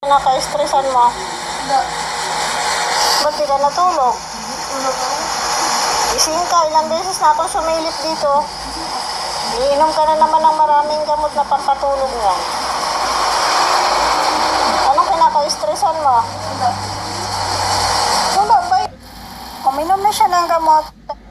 Naka-stressan mo? Hindi. Ba't di ka natulog? Tulog ako. Gising ka, ilang beses na akong sumilip dito. Iinom ka na naman ng maraming gamot na pampatulog niya. Anong pinaka-stressan mo? Hindi. Wala ba? Uminom na siya ng gamot.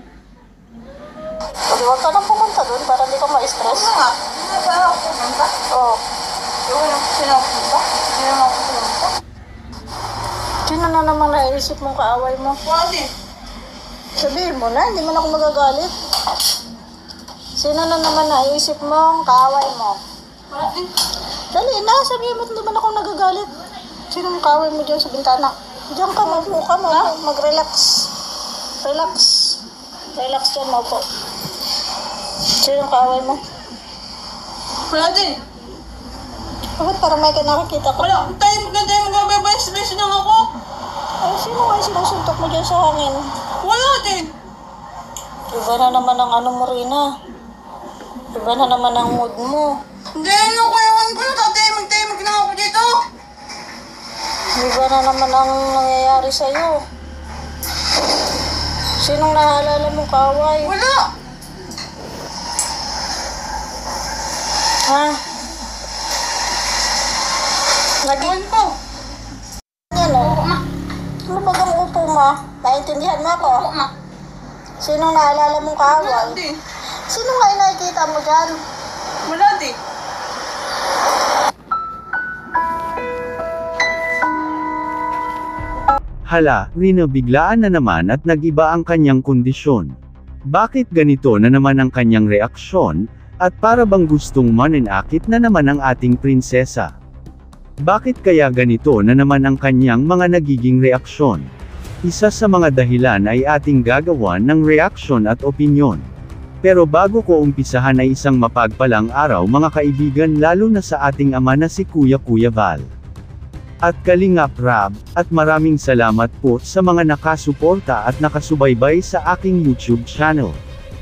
Hindi, huwag ka nang pumunta doon para hindi ka ma-stress. Ano nga? Saan ako pumunta? Oo. Sino ako pumunta? Hindi naman ako pumunta. Sino na naman naisip mong kaaway mo? Wala din. Sabihin mo na, hindi man ako magagalit. Sino na naman naisip mong kaaway mo? Wala din. Dali na, sabihin mo, hindi man ako nagagalit. Sino ang kaaway mo dyan sa bintana? Diyan ka, maupo ka, mag-relax. Relax. Relax dyan, maupo. Sino ang kaaway mo? Wala din. Bakit parang may nakakita ko? Wala. Tayo mag-best lang ako. Ay, sino nga yung sinusuntok mo dyan sa hangin? Wala din. Iba na naman ang ano mo, Rina. Iba na naman ang mood mo. Hindi, ano ko ewan ko na tatay na ako dito. Iba na naman ang nangyayari sa'yo. Sinong naalala mo kaaway? Wala. Ha? Ewan ko. Yan o. Ano ba ang upo mo? Naintindihan mo ako? Oo, ma. Sinong naalala mong Wala kaaway? din. Sino nga yung nakikita mo dyan? Wala din. Hala, Rina biglaan na naman at nag-iba ang kanyang kondisyon. Bakit ganito na naman ang kanyang reaksyon, at para bang gustong mananakit na naman ang ating prinsesa? Bakit kaya ganito na naman ang kanyang mga nagiging reaksyon? Isa sa mga dahilan ay ating gagawan ng reaksyon at opinyon. Pero bago ko umpisahan ay isang mapagpalang araw mga kaibigan lalo na sa ating ama na si Kuya Val. At Kalingap Rab, at maraming salamat po sa mga nakasuporta at nakasubaybay sa aking YouTube channel.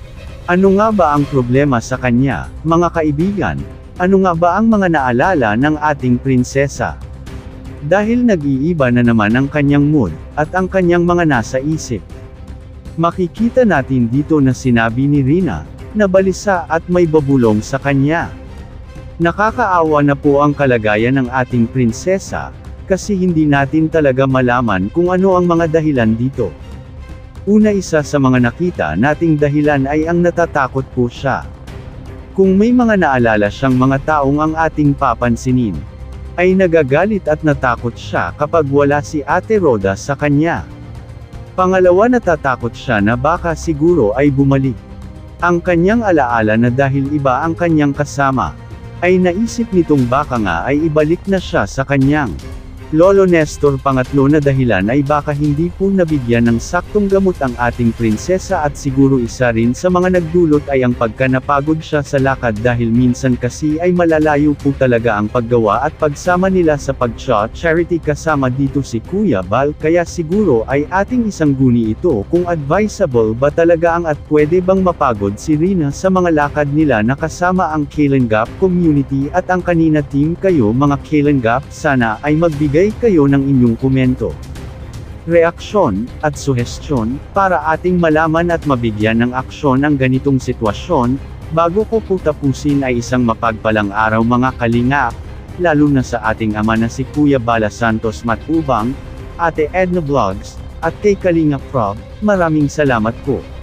Ano nga ba ang problema sa kanya, mga kaibigan? Ano nga ba ang mga naalala ng ating prinsesa? Dahil nag-iiba na naman ang kanyang mood, at ang kanyang mga nasa isip. Makikita natin dito na sinabi ni Rina, na balisa at may babulong sa kanya. Nakakaawa na po ang kalagayan ng ating prinsesa, kasi hindi natin talaga malaman kung ano ang mga dahilan dito. Una, isa sa mga nakita nating dahilan ay ang natatakot po siya. Kung may mga naalala siyang mga taong ang ating papansinin, ay nagagalit at natakot siya kapag wala si Ate Rhoda sa kanya. Pangalawa, natatakot siya na baka siguro ay bumalik ang kanyang alaala na dahil iba ang kanyang kasama, ay naisip nitong baka nga ay ibalik na siya sa kanyang Lolo Nestor. Pangatlo na dahilan ay baka hindi po nabigyan ng saktong gamot ang ating prinsesa at siguro isa rin sa mga nagdulot ay ang pagkanapagod siya sa lakad dahil minsan kasi ay malalayo po talaga ang paggawa at pagsama nila sa pag-charity kasama dito si Kuya Val kaya siguro ay ating isang guni ito kung advisable ba talaga ang at pwede bang mapagod si Rina sa mga lakad nila na kasama ang Kalingap community at ang kanina team kayo mga Kalingap sana ay magbigay kayo ng inyong komento, reaksyon, at suhestyon, para ating malaman at mabigyan ng aksyon ang ganitong sitwasyon. Bago ko po tapusin ay isang mapagpalang araw mga kalingap, lalo na sa ating ama na si Kuya Bala Santos Matubang, Ate Edna Vlogs, at kay Kalingap Rob, maraming salamat po.